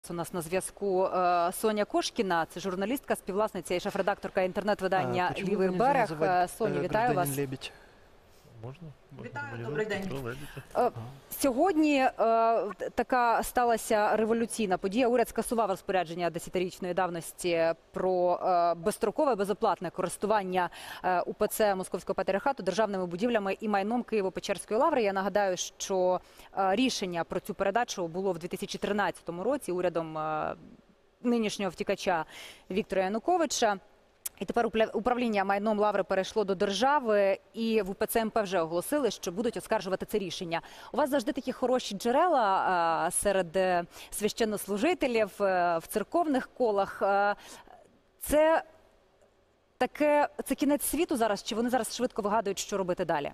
у нас на зв'язку Соня Кошкіна, це журналістка, співвласниця і шеф-редакторка інтернет-видання «Лівий берег». Соня, вітаю вас. Можна? Вітаю, добрий день. Сьогодні така сталася революційна подія. Уряд скасував розпорядження 10-річної давності про безстрокове, безоплатне користування УПЦ Московського патріархату державними будівлями і майном Києво-Печерської лаври. Я нагадаю, що рішення про цю передачу було в 2013 році урядом нинішнього втікача Віктора Януковича. І тепер управління майном лаври перейшло до держави, і в УПЦ МП вже оголосили, що будуть оскаржувати це рішення. У вас завжди такі хороші джерела серед священнослужителів, в церковних колах. Це кінець світу зараз, чи вони зараз швидко вигадують, що робити далі?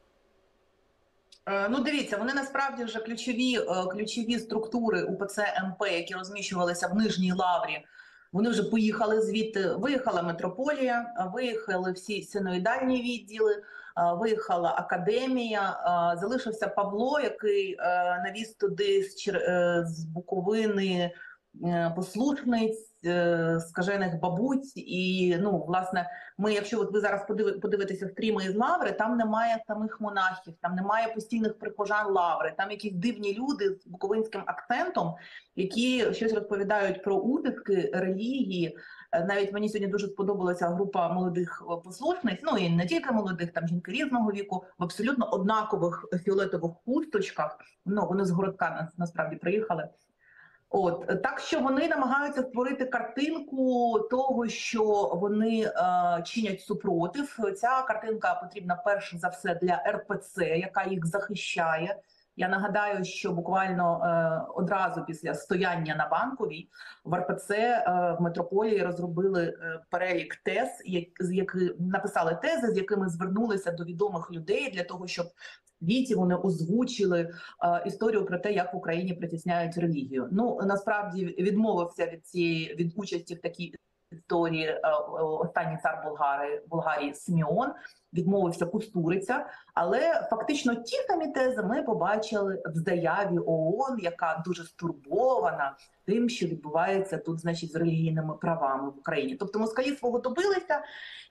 Ну, дивіться, вони насправді вже ключові структури УПЦ МП, які розміщувалися в Нижній Лаврі, вони вже поїхали звідти. Виїхала митрополія, виїхали всі синоїдальні відділи, виїхала академія, залишився Павло, який навіз туди з Буковини послушниць, скажених бабуць. І, ну, власне, якщо ви зараз подивитеся стріми із Лаври, там немає самих монахів, там немає постійних прихожан Лаври, там якісь дивні люди з буковинським акцентом, які щось розповідають про утиски, релігії. Навіть мені сьогодні дуже сподобалася група молодих послушниць, ну і не тільки молодих, там жінки різного віку, в абсолютно однакових фіолетових хусточках. Ну, вони з городка насправді приїхали. Так що вони намагаються створити картинку того, що вони чинять супротив. Ця картинка потрібна перш за все для РПЦ, яка їх захищає. Я нагадаю, що буквально одразу після стояння на Банковій в РПЦ в митрополії розробили перелік тез, написали тези, з якими звернулися до відомих людей для того, щоб в світі вони озвучили історію про те, як в Україні притісняють релігію. Ну, насправді відмовився від участі в такій історії останній цар Болгарії Симеон, відмовився Кустуриця, але фактично ті самі тези ми побачили в заяві ООН, яка дуже стурбована тим, що відбувається тут, значить, з релігійними правами в Україні. Тобто москалі свого добилися,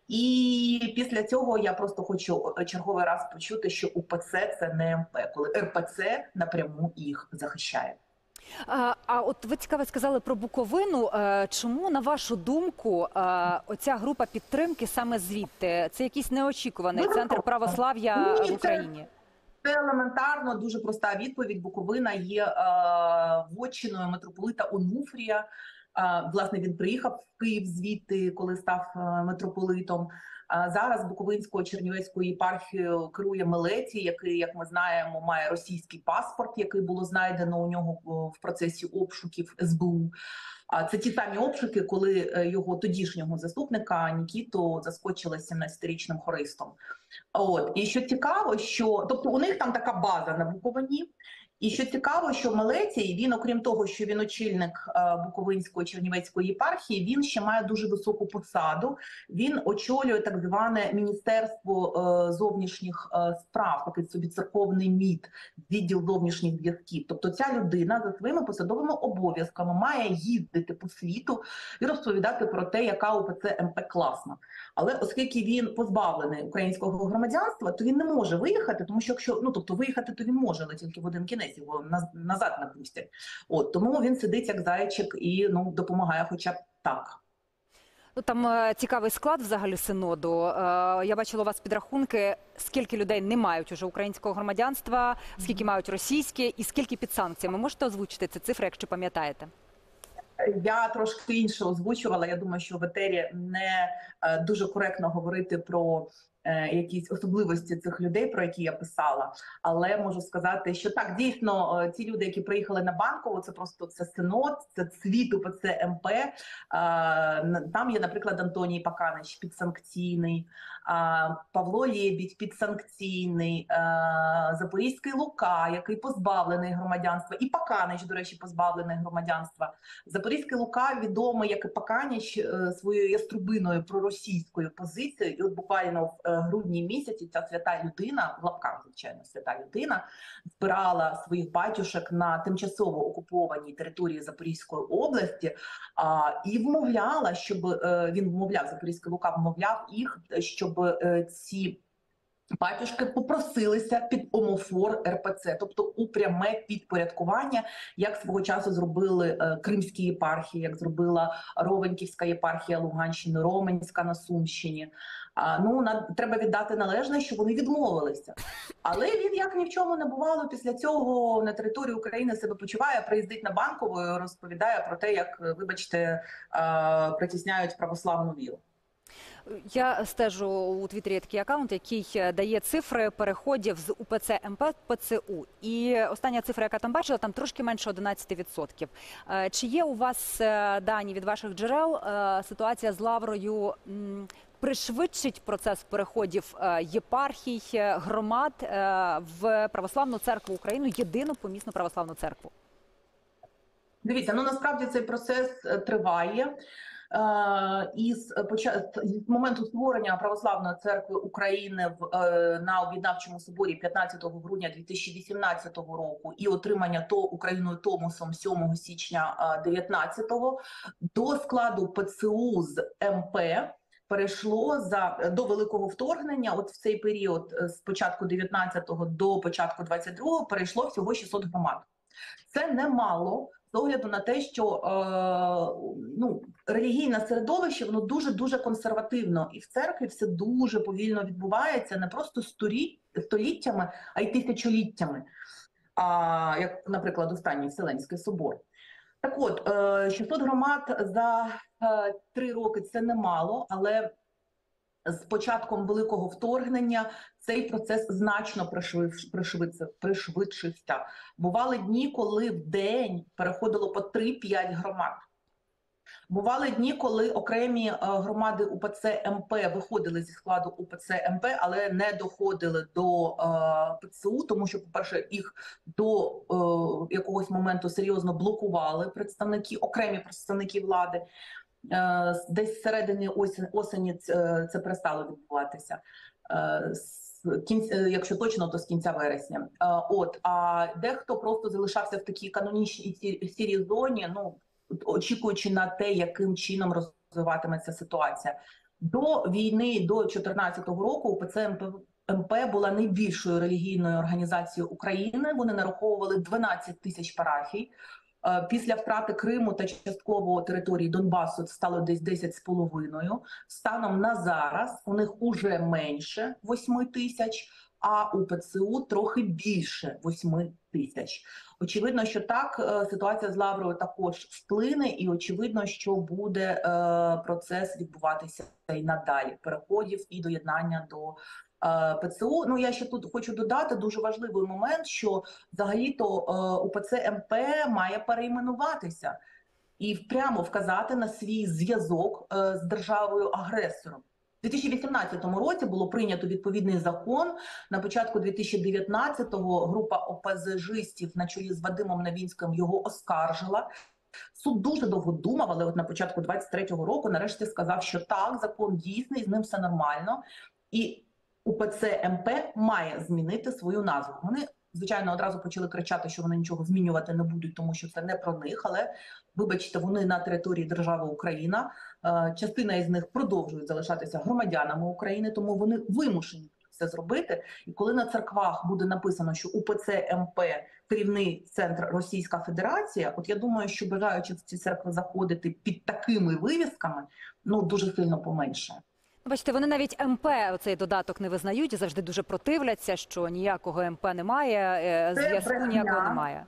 і після цього я просто хочу черговий раз почути, що УПЦ – це не МП, коли РПЦ напряму їх захищає. А от ви цікаво сказали про Буковину. Чому, на вашу думку, оця група підтримки саме звідти? Це якийсь неочікуваний центр православ'я в Україні? Це елементарно, дуже проста відповідь. Буковина є вотчиною митрополита Онуфрія. Власне, він приїхав в Київ звідти, коли став митрополитом. Зараз Буковинсько-Чернівецькою єпархією керує Мелетій, який, як ми знаємо, має російський паспорт, який було знайдено у нього в процесі обшуків СБУ. Це ті самі обшуки, коли його тодішнього заступника Нікіту заскочили 17-річним хористом. І що цікаво, тобто у них там така база на Буковині. І що цікаво, що Мелетій, він, окрім того, що він очільник Буковинської Чернівецької єпархії, він ще має дуже високу посаду. Він очолює так зване Міністерство зовнішніх справ, такий собі церковний МІД, відділ зовнішніх зв'язків. Тобто ця людина за своїми посадовими обов'язками має їздити по світу і розповідати про те, яка УПЦ МП класна. Але оскільки він позбавлений українського громадянства, то він не може виїхати, тому що тобто виїхати то він може, але тільки в один кінець його назад напустять. Тому він сидить як зайчик і допомагає хоча б так. Там цікавий склад взагалі синоду. Я бачила у вас підрахунки, скільки людей не мають уже українського громадянства, скільки мають російське і скільки під санкціями. Можете озвучити ці цифри, якщо пам'ятаєте? Я трошки інше озвучувала. Я думаю, що в етері не дуже коректно говорити про якісь особливості цих людей, про які я писала. Але можу сказати, що так, дійсно, ці люди, які приїхали на Банкову, це синод, це світ УПЦ МП. Там є, наприклад, Антоній Паканич підсанкційний, Павло Лєбідь підсанкційний, Запорізький Лука, який позбавлений громадянства, і Паканич, до речі, позбавлений громадянства. Запорізький Лука відомий, як і Паканич, своєю яструбиною проросійською позицією. І от буквально грудні місяці ця свята людина, в лапках, звичайно, свята людина, збирала своїх батюшек на тимчасово окупованій території Запорізької області і вмовляла, щоб він вмовляв, Запорізький Лука вмовляв їх, щоб ці батюшки попросилися під омофор РПЦ, тобто у пряме підпорядкування, як свого часу зробили кримські єпархії, як зробила Ровеньківська єпархія Луганщини, Роменська на Сумщині. Треба віддати належне, що вони відмовилися. Але він, як ні в чому не бувало, після цього на території України себе почуває, приїздить на Банкову і розповідає про те, як, вибачте, притісняють православну віру. Я стежу у Твіттері є такий аккаунт, який дає цифри переходів з УПЦ МП в ПЦУ. І остання цифра, яка там бачила, там трошки менше 11%. Чи є у вас дані від ваших джерел? Ситуація з Лаврою пришвидшить процес переходів єпархій, громад в Православну церкву України, єдину помісну православну церкву? Дивіться, насправді цей процес триває. Із моменту створення Православної церкви України на Об'єднавчому соборі 15 грудня 2018 року і отримання Україною Томосом 7 січня 19-го до складу ПЦУ з МП перейшло до великого вторгнення. От в цей період з початку 19-го до початку 22-го перейшло всього 600 громад. Це немало. З огляду на те, що релігійне середовище, воно дуже-дуже консервативно. І в церкві все дуже повільно відбувається, не просто століттями, а й тисячоліттями. Як, наприклад, останній Вселенський собор. Так от, 600 громад за 3 роки – це немало, але з початком великого вторгнення цей процес значно пришвидшився. Бували дні, коли в день переходило по 3-5 громад. Бували дні, коли окремі громади УПЦ МП виходили зі складу УПЦ МП, але не доходили до ПЦУ, тому що, по-перше, їх до якогось моменту серйозно блокували окремі представники влади. Десь всередині осені це перестало відбуватися. Якщо точно, то з кінця вересня. А дехто просто залишався в такій канонічній сірій зоні, очікуючи на те, яким чином розвиватиметься ситуація. До війни, до 2014 року, УПЦ МП була найбільшою релігійною організацією України. Вони нараховували 12 тисяч парафій. Після втрати Криму та частково території Донбасу стало десь 10,5. Станом на зараз у них уже менше 8 тисяч, а у ПЦУ трохи більше 8 тисяч. Очевидно, що так, ситуація з Лаврою також вплине, і очевидно, що буде процес відбуватися і надалі, переходів і доєднання до ПЦУ. Я ще тут хочу додати дуже важливий момент, що взагалі-то УПЦ МП має перейменуватися і прямо вказати на свій зв'язок з державою-агресором. У 2018 році було прийнято відповідний закон. На початку 2019-го група ОПЗЖистів на чолі з Вадимом Новінським його оскаржила. Суд дуже довго думав, але на початку 23-го року нарешті сказав, що так, закон дійсний, з ним все нормально. І УПЦ МП має змінити свою назву. Вони, звичайно, одразу почали кричати, що вони нічого змінювати не будуть, тому що це не про них, але, вибачте, вони на території держави Україна, частина із них продовжують залишатися громадянами України, тому вони вимушені це зробити. І коли на церквах буде написано, що УПЦ МП – керівний центр Російська Федерація, от я думаю, що бажаючи в ці церкви заходити під такими вивісками, дуже сильно поменшає. Бачите, вони навіть МП цей додаток не визнають і завжди дуже противляться, що ніякого МП немає, зв'язку ніякого немає.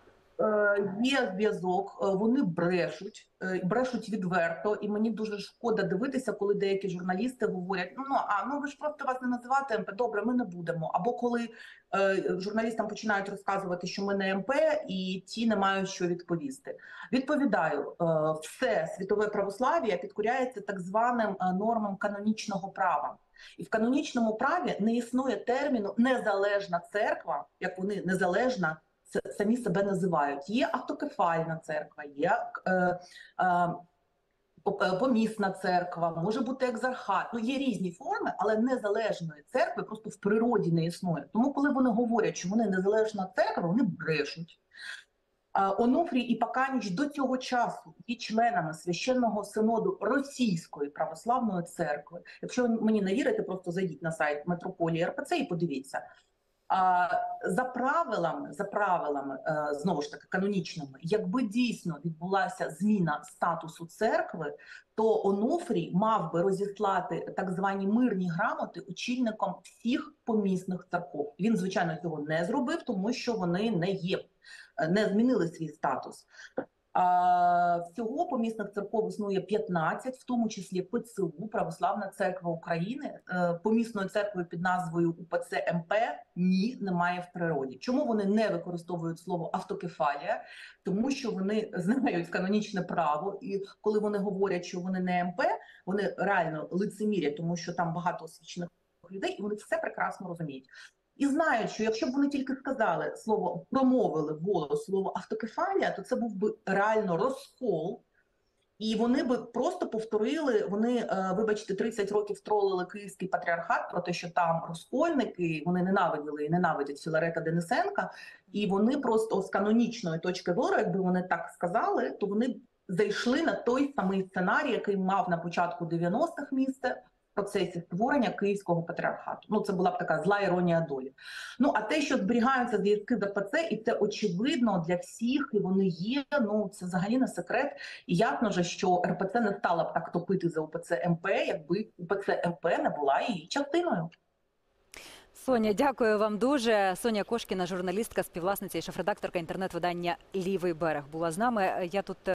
Є зв'язок, вони брешуть відверто, і мені дуже шкода дивитися, коли деякі журналісти говорять, ви ж просто вас не називати МП, добре, ми не будемо. Або коли журналістам починають розказувати, що ми не МП, і ті не мають що відповісти. Відповідаю, все світове православ'я підкоряється так званим нормам канонічного права. І в канонічному праві не існує терміну «незалежна церква», як вони незалежна, самі себе називають. Є автокефальна церква, є помісна церква, може бути екзархат. Ну, є різні форми, але незалежної церкви просто в природі не існує. Тому, коли вони говорять, що вони незалежна церква, вони брешуть. Онуфрій і Паканіч до цього часу є членами священного синоду Російської православної церкви. Якщо ви мені не вірите, просто зайдіть на сайт митрополії РПЦ і подивіться. За правилами, знову ж таки, канонічними, якби дійсно відбулася зміна статусу церкви, то Онуфрій мав би розіслати так звані мирні грамоти очільникам всіх помісних церков. Він, звичайно, цього не зробив, тому що вони не змінили свій статус. Всього помісних церков існує 15, в тому числі ПЦУ, Православна церква України. Помісної церкви під назвою УПЦ МП немає в природі. Чому вони не використовують слово автокефалія? Тому що вони знають канонічне право, і коли вони говорять, що вони не МП, вони реально лицемірять, тому що там багато освічених людей, і вони все прекрасно розуміють. І знають, що якщо б вони тільки сказали слово, промовили вголос слово автокефалія, то це був би реально розкол. І вони би просто повторили, вибачте, 30 років тролили Київський патріархат про те, що там розкольники, вони ненавиділи і ненавидять Філарета Денисенка, і вони просто з канонічної точки зору, якби вони так сказали, то вони зайшли на той самий сценарій, який мав на початку 90-х місце, в процесі створення Київського патріархату. Ну, це була б така зла іронія долі. Ну, а те, що зберігаються зв'язки з РПЦ, і це очевидно для всіх, і вони є, ну, це взагалі не секрет. І ясно же, що РПЦ не стала б так топити за УПЦ МП, якби УПЦ МП не була її частиною. Соня, дякую вам дуже. Соня Кошкіна, журналістка, співвласниця і шеф-редакторка інтернет-видання «Лівий берег» була з нами. Я тут